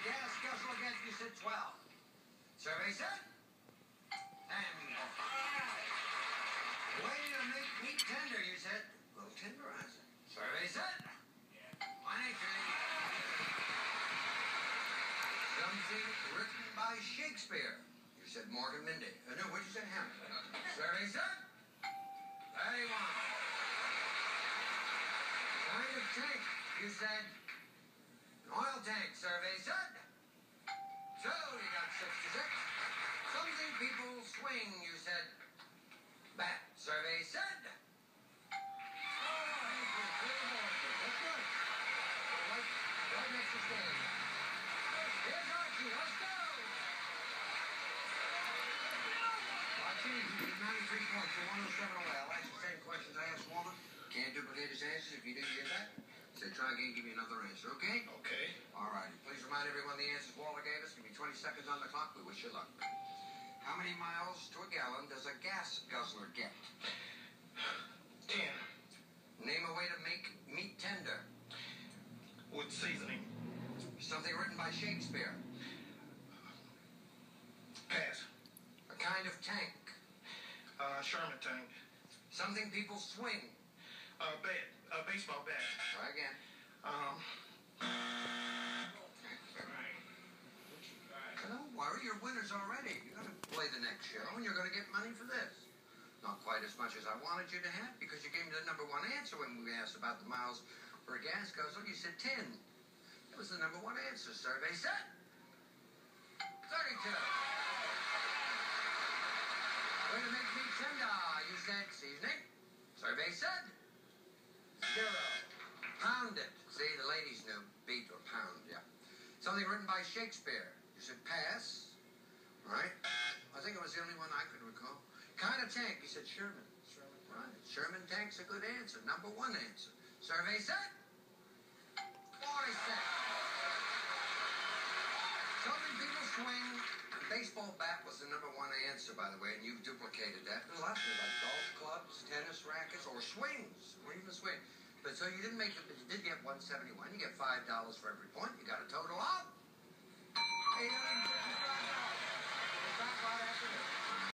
gas guzzle again, you said 12. Survey said? And way to make meat tender, you said. A little tenderizer. Survey said? 183. Something written by Shakespeare. You said Morgan Mindy. No, what'd you say? Hamlet. Survey said? 31. Kind of tank. You said an oil tank. Survey said? So you got 66. Something people swing. You said bat. Survey said? Oh, that's good. Right next to stage. Here's Archie. Let's go. Archie, 93 points. You're 107 away. I'll ask the same questions I asked Walter. Can't duplicate his answers. If you do, you get that. So try again, give me another answer, okay? Okay. All right. Please remind everyone the answers Walter gave us. Give me 20 seconds on the clock. We wish you luck. How many miles to a gallon does a gas guzzler get? 10. Name a way to make meat tender. With seasoning. Something written by Shakespeare. Pass. A kind of tank. Sherman tank. Something people swing. Bat. Baseball bat. Try again. Don't worry, you're winners already. You're going to play the next show, and you're going to get money for this. Not quite as much as I wanted you to have, because you gave me the number one answer when we asked about the miles per gas guzzle. You said 10. That was the number one answer. Survey said 32. Way to make me tender. You said seasoning. Survey said 0. Pound it. See, the ladies knew beat or pound, yeah. Something written by Shakespeare. You said pass. Right? I think it was the only one I could recall. Kind of tank. You said Sherman. Right. Sherman tank's a good answer. Number one answer. Survey said 46. Something people swing. A baseball bat was the number one answer, by the way, and you've duplicated that. There's lots of like golf clubs, tennis rackets, or swings, or even a swing. But so you didn't make it, but you did get 171. You get $5 for every point. You got a total of